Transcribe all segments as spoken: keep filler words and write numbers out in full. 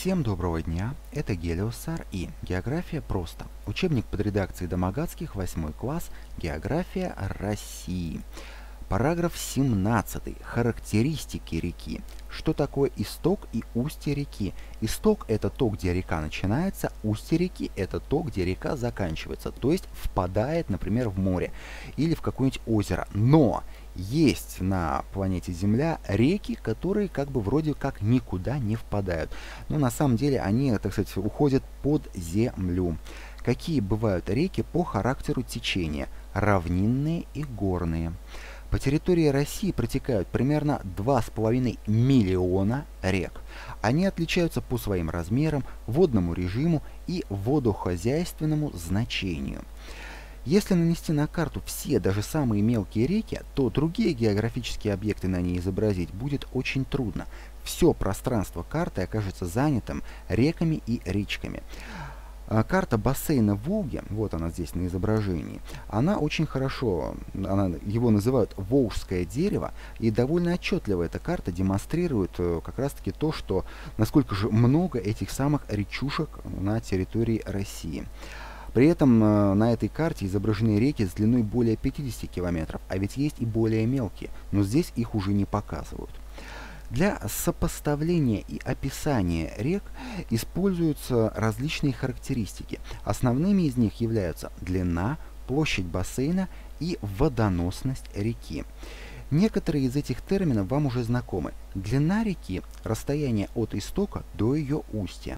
Всем доброго дня, это Гелиосар и География просто. Учебник под редакцией Домогацких, восьмой класс, География России. Параграф семнадцатый. Характеристики реки. Что такое исток и устье реки? Исток – это то, где река начинается, устье реки – это то, где река заканчивается, то есть впадает, например, в море или в какое-нибудь озеро. Но есть на планете Земля реки, которые как бы вроде как никуда не впадают. Но на самом деле они, так сказать, уходят под землю. Какие бывают реки по характеру течения? Равнинные и горные. По территории России протекают примерно два с половиной миллиона рек. Они отличаются по своим размерам, водному режиму и водохозяйственному значению. Если нанести на карту все, даже самые мелкие реки, то другие географические объекты на ней изобразить будет очень трудно. Все пространство карты окажется занятым реками и речками. Карта бассейна Волги, вот она здесь на изображении, она очень хорошо, она, его называют «Волжское дерево», и довольно отчетливо эта карта демонстрирует как раз-таки то, что насколько же много этих самых речушек на территории России. При этом на этой карте изображены реки с длиной более пятидесяти километров, а ведь есть и более мелкие, но здесь их уже не показывают. Для сопоставления и описания рек используются различные характеристики. Основными из них являются длина, площадь бассейна и водоносность реки. Некоторые из этих терминов вам уже знакомы. Длина реки – расстояние от истока до ее устья.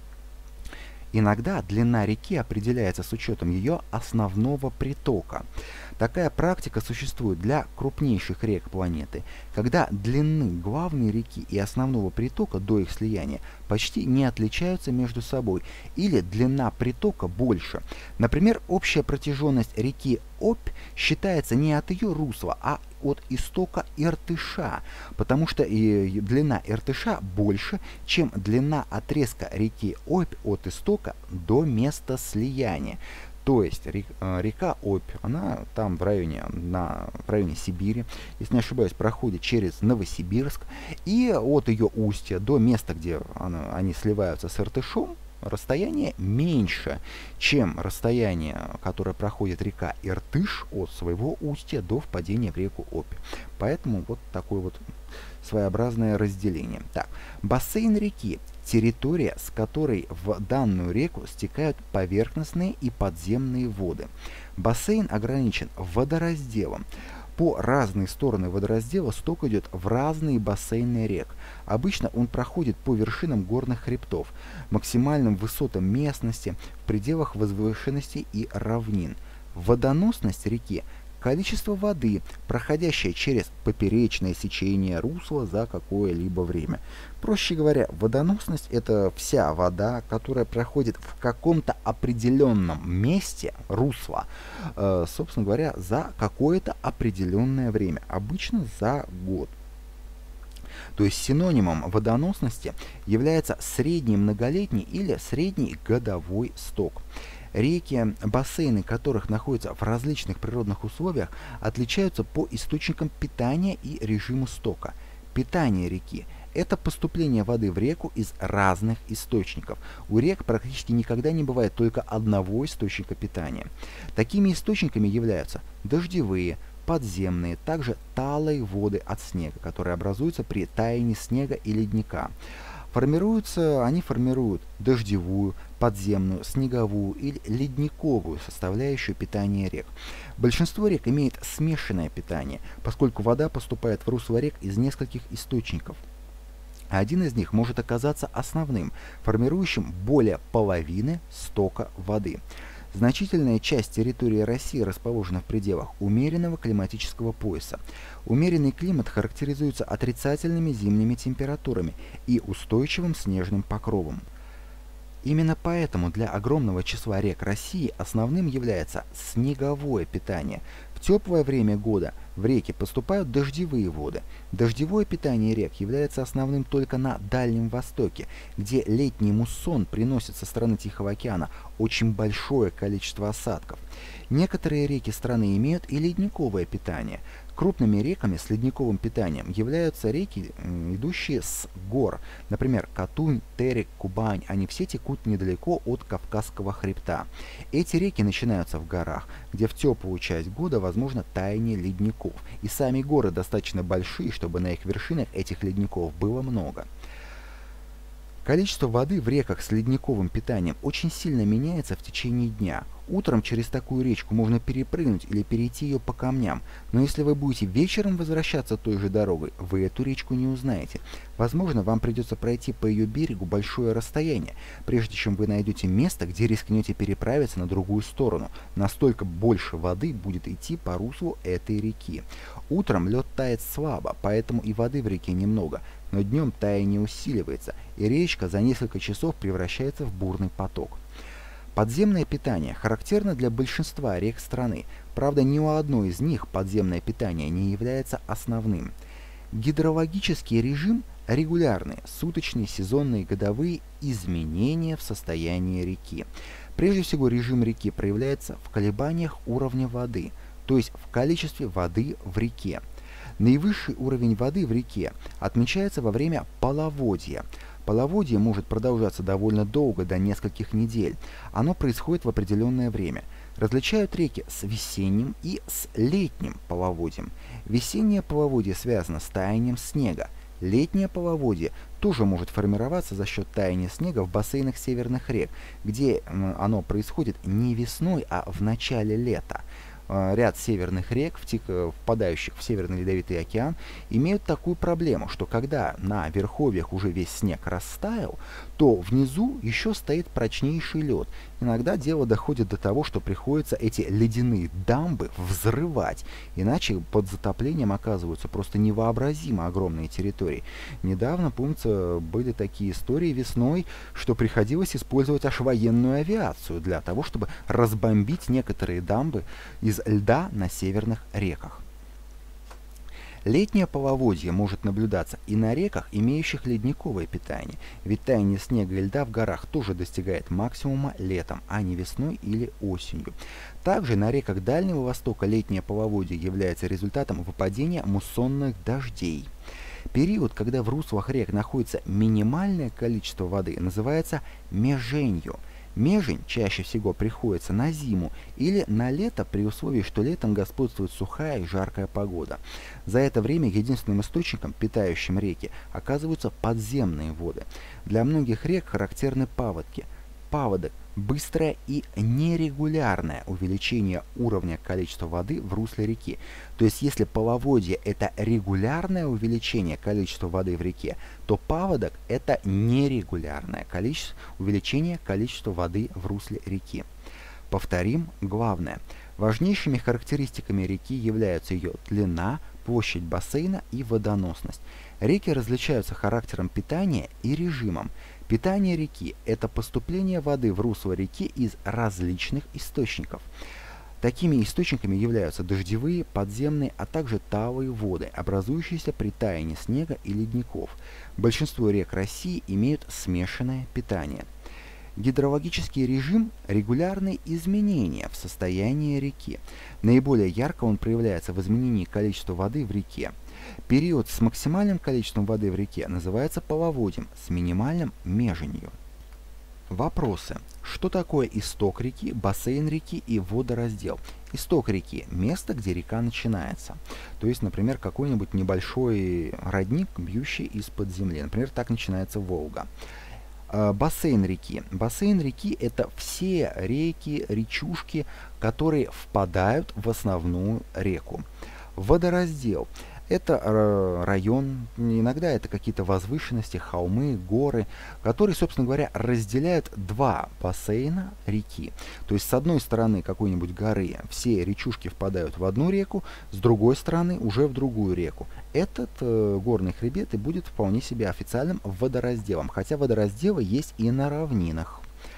Иногда длина реки определяется с учетом ее основного притока. Такая практика существует для крупнейших рек планеты, когда длины главной реки и основного притока до их слияния почти не отличаются между собой, или длина притока больше. Например, общая протяженность реки Обь считается не от ее русла, а от истока Иртыша, потому что и длина Иртыша больше, чем длина отрезка реки Обь от истока до места слияния. То есть река Обь, она там в районе, на, в районе Сибири, если не ошибаюсь, проходит через Новосибирск, и от ее устья до места, где она, они сливаются с Иртышом, расстояние меньше, чем расстояние, которое проходит река Иртыш от своего устья до впадения в реку Обь. Поэтому вот такое вот своеобразное разделение. Так, бассейн реки – территория, с которой в данную реку стекают поверхностные и подземные воды. Бассейн ограничен водоразделом. По разные стороны водораздела сток идет в разные бассейны рек. Обычно он проходит по вершинам горных хребтов, максимальным высотам местности, в пределах возвышенностей и равнин. Водоносность реки – количество воды, проходящее через поперечное сечение русла за какое-либо время. Проще говоря, водоносность – это вся вода, которая проходит в каком-то определенном месте русла, э, собственно говоря, за какое-то определенное время, обычно за год. То есть синонимом водоносности является средний многолетний или средний годовой сток. Реки, бассейны которых находятся в различных природных условиях, отличаются по источникам питания и режиму стока. Питание реки – это поступление воды в реку из разных источников. У рек практически никогда не бывает только одного источника питания. Такими источниками являются дождевые, подземные, также талые воды от снега, которые образуются при таянии снега и ледника. Формируются, они формируют дождевую, подземную, снеговую или ледниковую составляющую питания рек. Большинство рек имеет смешанное питание, поскольку вода поступает в русло рек из нескольких источников. Один из них может оказаться основным, формирующим более половины стока воды. Значительная часть территории России расположена в пределах умеренного климатического пояса. Умеренный климат характеризуется отрицательными зимними температурами и устойчивым снежным покровом. Именно поэтому для огромного числа рек России основным является снеговое питание. В теплое время года в реки поступают дождевые воды. Дождевое питание рек является основным только на Дальнем Востоке, где летний муссон приносит со стороны Тихого океана очень большое количество осадков. Некоторые реки страны имеют и ледниковое питание. Крупными реками с ледниковым питанием являются реки, идущие с гор. Например, Катунь, Терек, Кубань. Они все текут недалеко от Кавказского хребта. Эти реки начинаются в горах, где в теплую часть года возможно таяние ледников. И сами горы достаточно большие, чтобы на их вершинах этих ледников было много. Количество воды в реках с ледниковым питанием очень сильно меняется в течение дня. Утром через такую речку можно перепрыгнуть или перейти ее по камням, но если вы будете вечером возвращаться той же дорогой, вы эту речку не узнаете. Возможно, вам придется пройти по ее берегу большое расстояние, прежде чем вы найдете место, где рискнете переправиться на другую сторону. Настолько больше воды будет идти по руслу этой реки. Утром лед тает слабо, поэтому и воды в реке немного, но днем таяние усиливается, и речка за несколько часов превращается в бурный поток. Подземное питание характерно для большинства рек страны, правда ни у одной из них подземное питание не является основным. Гидрологический режим – регулярные, суточные, сезонные, годовые изменения в состоянии реки. Прежде всего режим реки проявляется в колебаниях уровня воды, то есть в количестве воды в реке. Наивысший уровень воды в реке отмечается во время половодья. Половодье может продолжаться довольно долго, до нескольких недель. Оно происходит в определенное время. Различают реки с весенним и с летним половодьем. Весеннее половодье связано с таянием снега. Летнее половодье тоже может формироваться за счет таяния снега в бассейнах северных рек, где оно происходит не весной, а в начале лета. Ряд северных рек, впадающих в Северный Ледовитый океан, имеют такую проблему, что когда на верховьях уже весь снег растаял, то внизу еще стоит прочнейший лед. Иногда дело доходит до того, что приходится эти ледяные дамбы взрывать, иначе под затоплением оказываются просто невообразимо огромные территории. Недавно, помнится, были такие истории весной, что приходилось использовать аж военную авиацию для того, чтобы разбомбить некоторые дамбы из льда на северных реках. Летнее половодье может наблюдаться и на реках, имеющих ледниковое питание, ведь таяние снега и льда в горах тоже достигает максимума летом, а не весной или осенью. Также на реках Дальнего Востока летнее половодье является результатом выпадения муссонных дождей. Период, когда в руслах рек находится минимальное количество воды, называется меженью. Межень чаще всего приходится на зиму или на лето при условии, что летом господствует сухая и жаркая погода. За это время единственным источником, питающим реки, оказываются подземные воды. Для многих рек характерны паводки. Паводок – быстрое и нерегулярное увеличение уровня количества воды в русле реки. То есть если половодье – это регулярное увеличение количества воды в реке, то паводок – это нерегулярное количество, увеличение количества воды в русле реки. Повторим главное. Важнейшими характеристиками реки являются ее длина, площадь бассейна и водоносность. Реки различаются характером питания и режимом. Питание реки – это поступление воды в русло реки из различных источников. Такими источниками являются дождевые, подземные, а также талые воды, образующиеся при таянии снега и ледников. Большинство рек России имеют смешанное питание. Гидрологический режим – регулярные изменения в состоянии реки. Наиболее ярко он проявляется в изменении количества воды в реке. Период с максимальным количеством воды в реке называется половодьем, с минимальным – меженью. Вопросы. Что такое исток реки, бассейн реки и водораздел? Исток реки – место, где река начинается. То есть, например, какой-нибудь небольшой родник, бьющий из-под земли. Например, так начинается Волга. Бассейн реки. Бассейн реки – это все реки, речушки, которые впадают в основную реку. Водораздел – это район, иногда это какие-то возвышенности, холмы, горы, которые, собственно говоря, разделяют два бассейна реки. То есть с одной стороны какой-нибудь горы все речушки впадают в одну реку, с другой стороны уже в другую реку. Этот э, горный хребет и будет вполне себе официальным водоразделом, хотя водоразделы есть и на равнинах.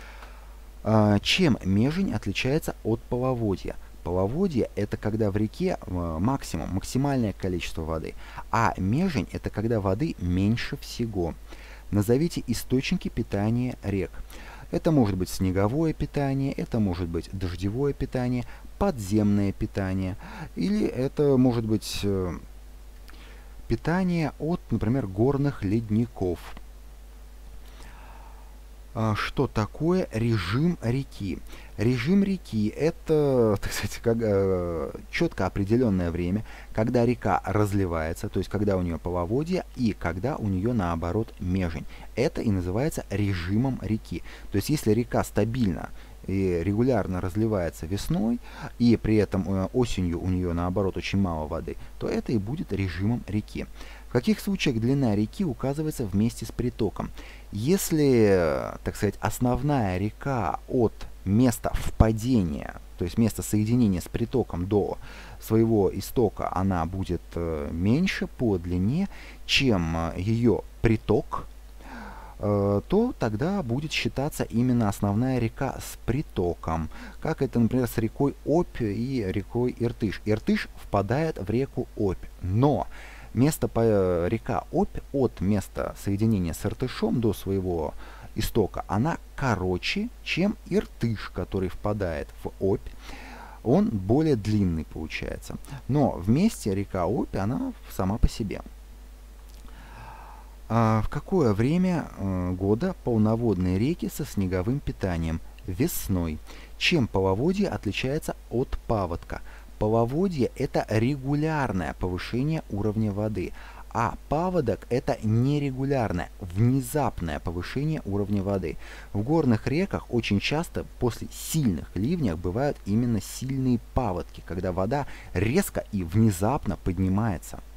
А, чем межень отличается от половодья? Половодье – это когда в реке максимум, максимальное количество воды, а межень – это когда воды меньше всего. Назовите источники питания рек. Это может быть снеговое питание, это может быть дождевое питание, подземное питание, или это может быть э, питание от, например, горных ледников. Что такое режим реки? Режим реки – это, так сказать, как, э, четко определенное время, когда река разливается, то есть когда у нее половодье и когда у нее, наоборот, межень. Это и называется режимом реки. То есть если река стабильно и регулярно разливается весной, и при этом э, осенью у нее, наоборот, очень мало воды, то это и будет режимом реки. В каких случаях длина реки указывается вместе с притоком? Если, так сказать, основная река от места впадения, то есть места соединения с притоком до своего истока, она будет э, меньше по длине, чем ее приток, э, то тогда будет считаться именно основная река с притоком, как это, например, с рекой Обь и рекой Иртыш. Иртыш впадает в реку Обь, но место по река Обь от места соединения с Иртышом до своего истока, она короче, чем Иртыш, который впадает в Обь. Он более длинный получается. Но вместе река Обь, она сама по себе. А в какое время э, года полноводные реки со снеговым питанием? Весной. Чем половодье отличается от паводка? Половодье – это регулярное повышение уровня воды, а паводок – это нерегулярное, внезапное повышение уровня воды. В горных реках очень часто после сильных ливней бывают именно сильные паводки, когда вода резко и внезапно поднимается.